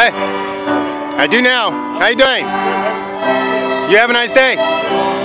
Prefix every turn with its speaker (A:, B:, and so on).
A: I do now. How you doing? You have a nice day.